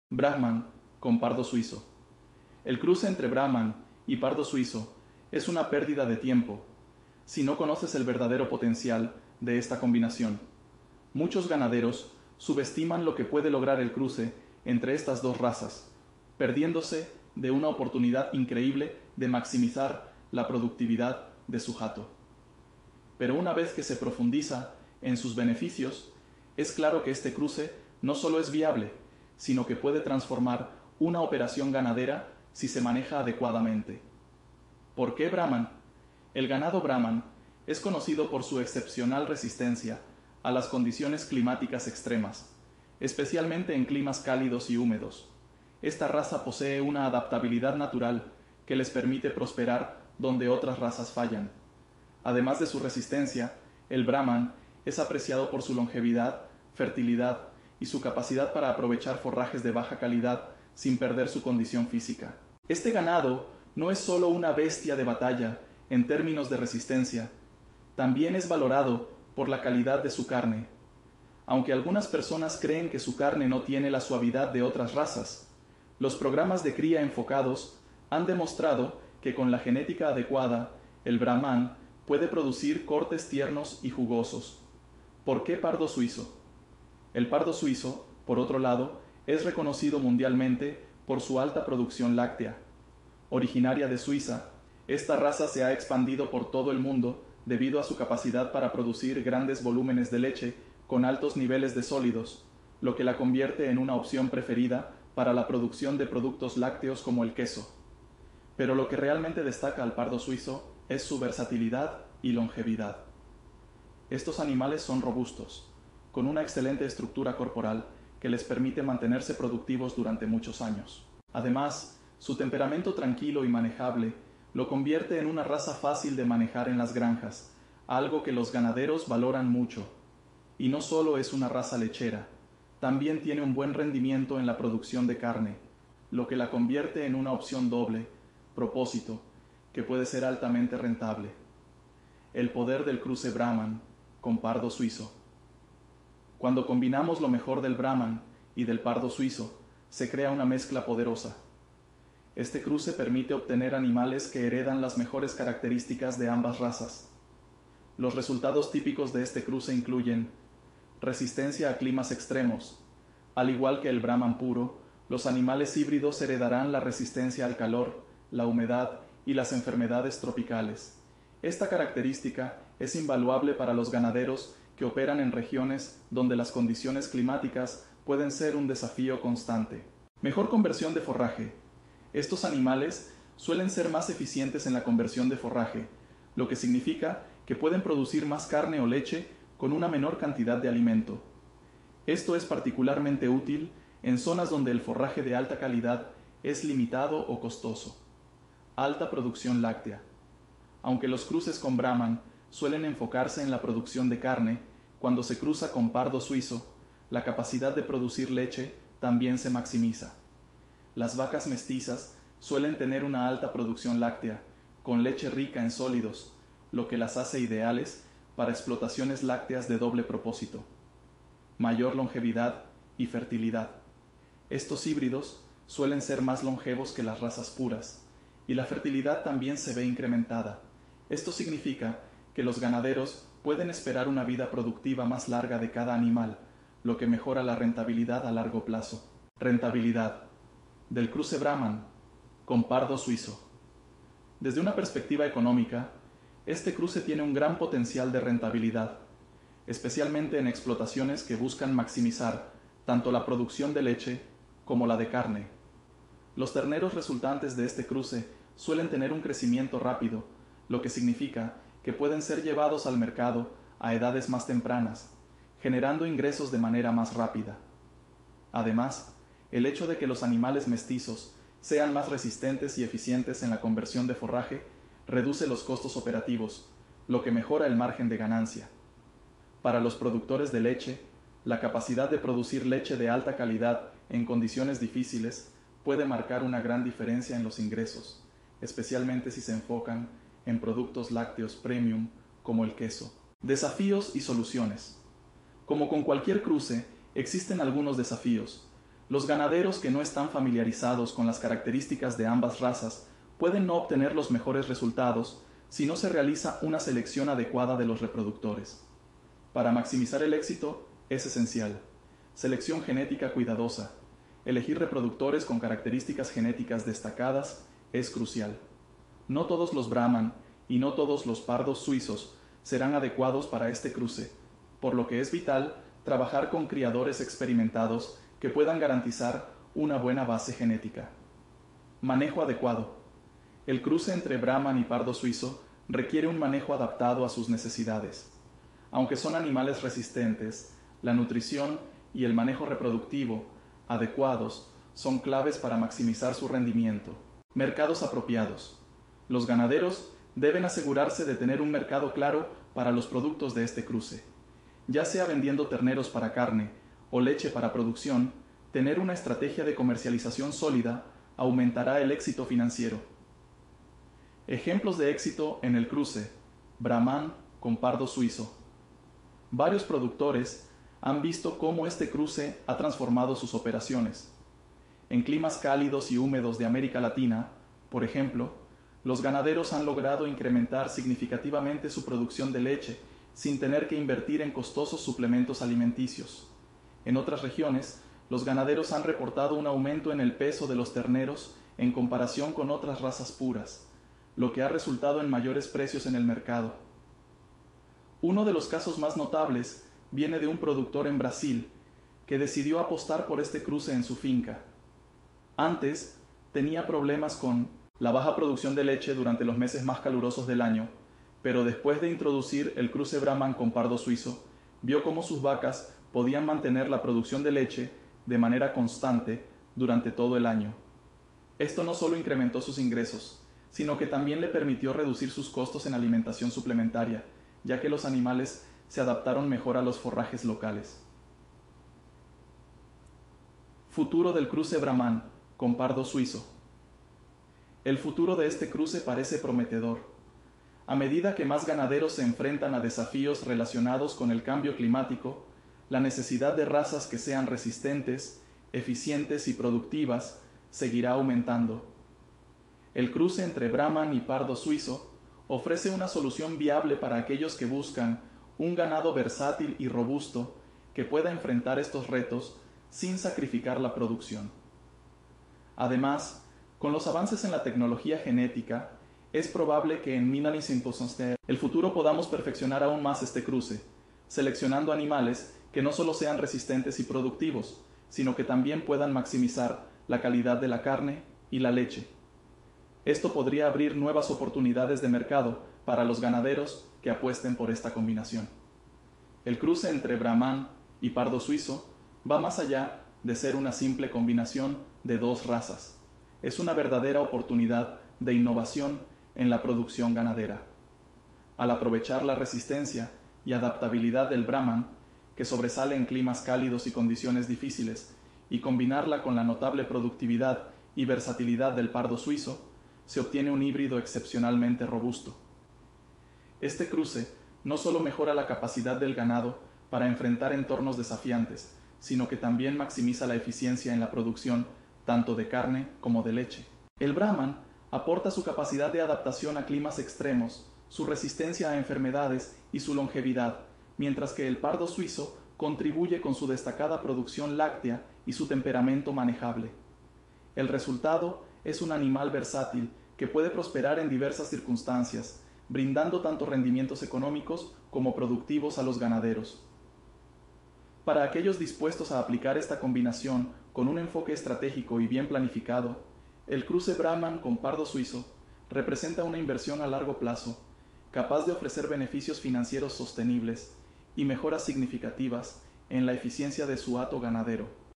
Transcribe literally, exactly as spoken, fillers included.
Brahman con pardo suizo. El cruce entre Brahman y pardo suizo es una pérdida de tiempo si no conoces el verdadero potencial de esta combinación. Muchos ganaderos subestiman lo que puede lograr el cruce entre estas dos razas, perdiéndose de una oportunidad increíble de maximizar la productividad de su hato. Pero una vez que se profundiza en sus beneficios, es claro que este cruce no solo es viable, sino que puede transformar una operación ganadera si se maneja adecuadamente. ¿Por qué Brahman? El ganado Brahman es conocido por su excepcional resistencia a las condiciones climáticas extremas, especialmente en climas cálidos y húmedos. Esta raza posee una adaptabilidad natural que les permite prosperar donde otras razas fallan. Además de su resistencia, el Brahman es apreciado por su longevidad, fertilidad y su capacidad para aprovechar forrajes de baja calidad sin perder su condición física. Este ganado no es solo una bestia de batalla en términos de resistencia, también es valorado por la calidad de su carne. Aunque algunas personas creen que su carne no tiene la suavidad de otras razas, los programas de cría enfocados han demostrado que con la genética adecuada, el Brahman puede producir cortes tiernos y jugosos. ¿Por qué pardo suizo? El pardo suizo, por otro lado, es reconocido mundialmente por su alta producción láctea. Originaria de Suiza, esta raza se ha expandido por todo el mundo debido a su capacidad para producir grandes volúmenes de leche con altos niveles de sólidos, lo que la convierte en una opción preferida para la producción de productos lácteos como el queso. Pero lo que realmente destaca al pardo suizo es su versatilidad y longevidad. Estos animales son robustos, con una excelente estructura corporal que les permite mantenerse productivos durante muchos años. Además, su temperamento tranquilo y manejable lo convierte en una raza fácil de manejar en las granjas, algo que los ganaderos valoran mucho. Y no solo es una raza lechera, también tiene un buen rendimiento en la producción de carne, lo que la convierte en una opción doble, propósito, que puede ser altamente rentable. El poder del cruce Brahman con pardo suizo. Cuando combinamos lo mejor del Brahman y del pardo suizo, se crea una mezcla poderosa. Este cruce permite obtener animales que heredan las mejores características de ambas razas. Los resultados típicos de este cruce incluyen resistencia a climas extremos. Al igual que el Brahman puro, los animales híbridos heredarán la resistencia al calor, la humedad y las enfermedades tropicales. Esta característica es invaluable para los ganaderos que operan en regiones donde las condiciones climáticas pueden ser un desafío constante. Mejor conversión de forraje. Estos animales suelen ser más eficientes en la conversión de forraje, lo que significa que pueden producir más carne o leche con una menor cantidad de alimento. Esto es particularmente útil en zonas donde el forraje de alta calidad es limitado o costoso. Alta producción láctea. Aunque los cruces con Brahman suelen enfocarse en la producción de carne, cuando se cruza con pardo suizo, la capacidad de producir leche también se maximiza. Las vacas mestizas suelen tener una alta producción láctea, con leche rica en sólidos, lo que las hace ideales para explotaciones lácteas de doble propósito. Mayor longevidad y fertilidad. Estos híbridos suelen ser más longevos que las razas puras, y la fertilidad también se ve incrementada. Esto significa que los ganaderos pueden esperar una vida productiva más larga de cada animal, lo que mejora la rentabilidad a largo plazo. Rentabilidad del cruce Brahman con pardo suizo. Desde una perspectiva económica, este cruce tiene un gran potencial de rentabilidad, especialmente en explotaciones que buscan maximizar tanto la producción de leche como la de carne. Los terneros resultantes de este cruce suelen tener un crecimiento rápido, lo que significa que pueden ser llevados al mercado a edades más tempranas, generando ingresos de manera más rápida. Además, el hecho de que los animales mestizos sean más resistentes y eficientes en la conversión de forraje reduce los costos operativos, lo que mejora el margen de ganancia. Para los productores de leche, la capacidad de producir leche de alta calidad en condiciones difíciles puede marcar una gran diferencia en los ingresos, especialmente si se enfocan en productos lácteos premium como el queso. Desafíos y soluciones. Como con cualquier cruce, existen algunos desafíos. Los ganaderos que no están familiarizados con las características de ambas razas pueden no obtener los mejores resultados si no se realiza una selección adecuada de los reproductores. Para maximizar el éxito es esencial: selección genética cuidadosa. Elegir reproductores con características genéticas destacadas es crucial. No todos los Brahman y no todos los pardos suizos serán adecuados para este cruce, por lo que es vital trabajar con criadores experimentados que puedan garantizar una buena base genética. Manejo adecuado. El cruce entre Brahman y pardo suizo requiere un manejo adaptado a sus necesidades. Aunque son animales resistentes, la nutrición y el manejo reproductivo adecuados son claves para maximizar su rendimiento. Mercados apropiados. Los ganaderos deben asegurarse de tener un mercado claro para los productos de este cruce. Ya sea vendiendo terneros para carne o leche para producción, tener una estrategia de comercialización sólida aumentará el éxito financiero. Ejemplos de éxito en el cruce: Brahman con pardo suizo. Varios productores han visto cómo este cruce ha transformado sus operaciones. En climas cálidos y húmedos de América Latina, por ejemplo, los ganaderos han logrado incrementar significativamente su producción de leche sin tener que invertir en costosos suplementos alimenticios. En otras regiones, los ganaderos han reportado un aumento en el peso de los terneros en comparación con otras razas puras, lo que ha resultado en mayores precios en el mercado. Uno de los casos más notables viene de un productor en Brasil que decidió apostar por este cruce en su finca. Antes, tenía problemas con la baja producción de leche durante los meses más calurosos del año, pero después de introducir el cruce Brahman con pardo suizo, vio cómo sus vacas podían mantener la producción de leche de manera constante durante todo el año. Esto no solo incrementó sus ingresos, sino que también le permitió reducir sus costos en alimentación suplementaria, ya que los animales se adaptaron mejor a los forrajes locales. Futuro del cruce Brahman con pardo suizo. El futuro de este cruce parece prometedor. A medida que más ganaderos se enfrentan a desafíos relacionados con el cambio climático, la necesidad de razas que sean resistentes, eficientes y productivas seguirá aumentando. El cruce entre Brahman y pardo suizo ofrece una solución viable para aquellos que buscan un ganado versátil y robusto que pueda enfrentar estos retos sin sacrificar la producción. Además, con los avances en la tecnología genética, es probable que en Minani Simposonster el futuro podamos perfeccionar aún más este cruce, seleccionando animales que no solo sean resistentes y productivos, sino que también puedan maximizar la calidad de la carne y la leche. Esto podría abrir nuevas oportunidades de mercado para los ganaderos que apuesten por esta combinación. El cruce entre Brahman y pardo suizo va más allá de ser una simple combinación de dos razas. Es una verdadera oportunidad de innovación en la producción ganadera. Al aprovechar la resistencia y adaptabilidad del Brahman, que sobresale en climas cálidos y condiciones difíciles, y combinarla con la notable productividad y versatilidad del pardo suizo, se obtiene un híbrido excepcionalmente robusto. Este cruce no solo mejora la capacidad del ganado para enfrentar entornos desafiantes, sino que también maximiza la eficiencia en la producción tanto de carne como de leche. El Brahman aporta su capacidad de adaptación a climas extremos, su resistencia a enfermedades y su longevidad, mientras que el pardo suizo contribuye con su destacada producción láctea y su temperamento manejable. El resultado es un animal versátil que puede prosperar en diversas circunstancias, brindando tanto rendimientos económicos como productivos a los ganaderos. Para aquellos dispuestos a aplicar esta combinación con un enfoque estratégico y bien planificado, el cruce Brahman con pardo suizo representa una inversión a largo plazo, capaz de ofrecer beneficios financieros sostenibles y mejoras significativas en la eficiencia de su hato ganadero.